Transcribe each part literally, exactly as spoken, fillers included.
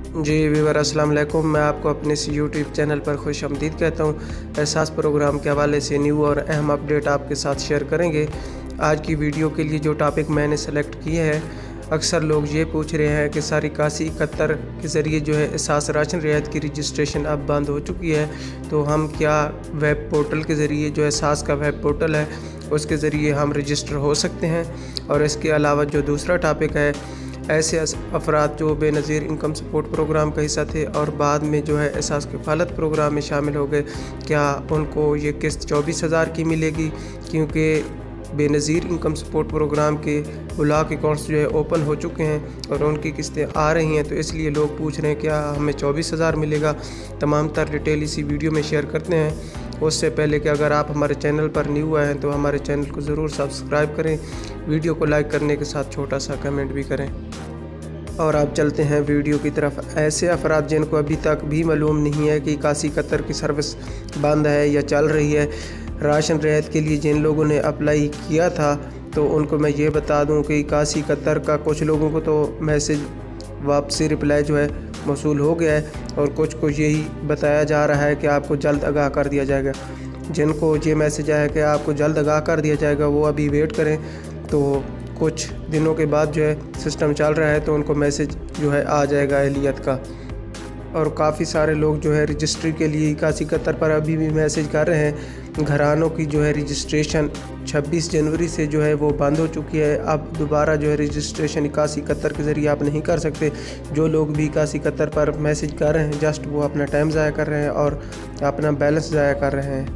जी viewer अस्सलाम वालेकुम। मैं आपको अपने इस यूट्यूब चैनल पर खुश आमदीद कहता हूँ। एहसास प्रोग्राम के हवाले से न्यू और अहम अपडेट आपके साथ शेयर करेंगे। आज की वीडियो के लिए जो टॉपिक मैंने सेलेक्ट किए हैं, अक्सर लोग ये पूछ रहे हैं कि सारी इक्यासी इकहत्तर के ज़रिए जो है एहसास राशन रियायत की रजिस्ट्रेशन अब बंद हो चुकी है, तो हम क्या वेब पोर्टल के ज़रिए जो एहसास का वेब पोर्टल है उसके ज़रिए हम रजिस्टर हो सकते हैं। और इसके अलावा जो दूसरा टॉपिक है, ऐसे अफराद जो बेनज़ीर इनकम सपोर्ट प्रोग्राम का हिस्सा थे और बाद में जो है एहसास किफ़ालत प्रोग्राम में शामिल हो गए, क्या उनको ये किस्त चौबीस हज़ार की मिलेगी? क्योंकि बेनज़ीर इनकम सपोर्ट प्रोग्राम के ब्लॉक अकाउंट्स जो है ओपन हो चुके हैं और उनकी किस्तें आ रही हैं, तो इसलिए लोग पूछ रहे हैं क्या हमें चौबीस हज़ार मिलेगा। तमाम तर डिटेल इसी वीडियो में शेयर करते हैं। उससे पहले कि अगर आप हमारे चैनल पर न्यू आए हैं तो हमारे चैनल को ज़रूर सब्सक्राइब करें, वीडियो को लाइक करने के साथ छोटा सा कमेंट भी करें। और आप चलते हैं वीडियो की तरफ। ऐसे अफराद जिनको अभी तक भी मालूम नहीं है कि इक्यासी इकहत्तर की सर्विस बंद है या चल रही है, राशन रियायत के लिए जिन लोगों ने अप्लाई किया था, तो उनको मैं ये बता दूं कि इक्यासी इकहत्तर का कुछ लोगों को तो मैसेज वापसी रिप्लाई जो है मौसूल हो गया है और कुछ को यही बताया जा रहा है कि आपको जल्द आगाह कर दिया जाएगा। जिनको ये मैसेज आया कि आपको जल्द आगाह कर दिया जाएगा वो अभी वेट करें, तो कुछ दिनों के बाद जो है सिस्टम चल रहा है तो उनको मैसेज जो है आ जाएगा अहलियत का। और काफ़ी सारे लोग जो है रजिस्ट्री के लिए इक्यासी इकहत्तर पर अभी भी मैसेज कर रहे हैं। घरानों की जो है रजिस्ट्रेशन छब्बीस जनवरी से जो है वो बंद हो चुकी है। अब दोबारा जो है रजिस्ट्रेशन इक्यासी इकहत्तर के ज़रिए आप नहीं कर सकते। जो लोग भी इक्यासी इकहत्तर पर मैसेज कर रहे हैं, जस्ट वो अपना टाइम ज़ाया कर रहे हैं और अपना बैलेंस ज़ाया कर रहे हैं।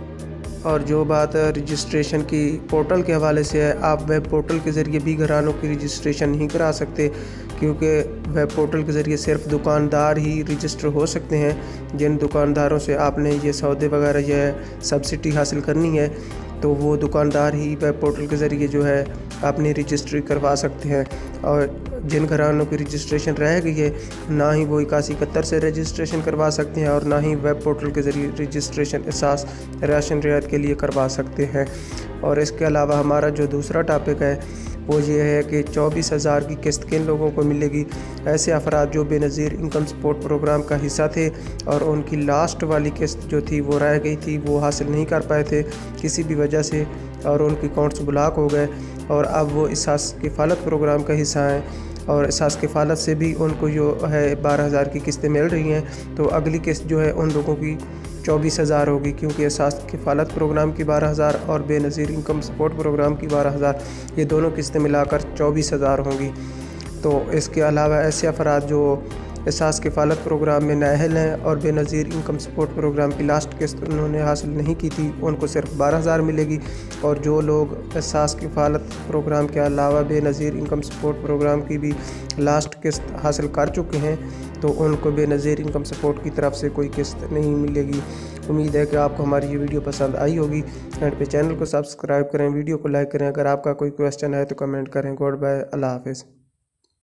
और जो बात रजिस्ट्रेशन की पोर्टल के हवाले से है, आप वेब पोर्टल के ज़रिए भी घरानों की रजिस्ट्रेशन नहीं करा सकते, क्योंकि वेब पोर्टल के ज़रिए सिर्फ दुकानदार ही रजिस्टर हो सकते हैं। जिन दुकानदारों से आपने ये सौदे वगैरह जो है सब्सिडी हासिल करनी है, तो वो दुकानदार ही वेब पोर्टल के ज़रिए जो है अपनी रजिस्ट्री करवा सकते हैं। और जिन घरानों की रजिस्ट्रेशन रह गई है, ना ही वो इक्यासी इकहत्तर से रजिस्ट्रेशन करवा सकते हैं और ना ही वेब पोर्टल के ज़रिए रजिस्ट्रेशन एहसास राशन रियायत के लिए करवा सकते हैं। और इसके अलावा हमारा जो दूसरा टॉपिक है वो ये है कि चौबीस हज़ार की किस्त किन लोगों को मिलेगी। ऐसे अफराद जो बेनज़ीर इनकम सपोर्ट प्रोग्राम का हिस्सा थे और उनकी लास्ट वाली किस्त जो थी वो रह गई थी, वो हासिल नहीं कर पाए थे किसी भी वजह से और उनके अकाउंट्स ब्लॉक हो गए और अब वो एहसास किफ़ालत प्रोग्राम का हिस्सा हैं और एहसास किफ़ालत से भी उनको जो है बारह हज़ार की किस्तें मिल रही हैं। तो अगली किस्त जो है उन लोगों की चौबीस हज़ार होगी, क्योंकि एहसास किफ़ालत प्रोग्राम की बारह हज़ार और बेनज़ीर इनकम सपोर्ट प्रोग्राम की बारह हज़ार, ये दोनों किस्तें मिलाकर चौबीस हज़ार होंगी। तो इसके अलावा ऐसे अफराद जो एहसास किफ़ालत प्रोग्राम में नाअहल हैं और बेनज़ीर इनकम सपोर्ट प्रोग्राम की लास्ट किस्त उन्होंने हासिल नहीं की थी, उनको सिर्फ बारह हज़ार मिलेगी। और जो लोग एहसास किफ़ालत प्रोग्राम के अलावा बेनज़ीर इनकम सपोर्ट प्रोग्राम की भी लास्ट किस्त हासिल कर चुके हैं, तो उनको बेनज़ीर इनकम सपोर्ट की तरफ से कोई किस्त नहीं मिलेगी। उम्मीद है कि आपको हमारी ये वीडियो पसंद आई होगी। एंड पे चैनल को सब्सक्राइब करें, वीडियो को लाइक करें। अगर आपका कोई क्वेश्चन है तो कमेंट करें। गुड बाय, अल्लाह हाफ़िज़।